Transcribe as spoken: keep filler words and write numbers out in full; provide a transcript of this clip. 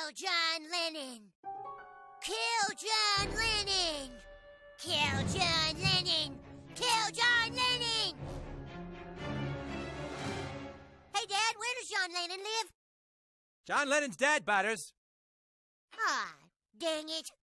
Kill John Lennon! Kill John Lennon! Kill John Lennon! Kill John Lennon! Hey, Dad, where does John Lennon live? John Lennon's dead, Butters. Ah, dang it.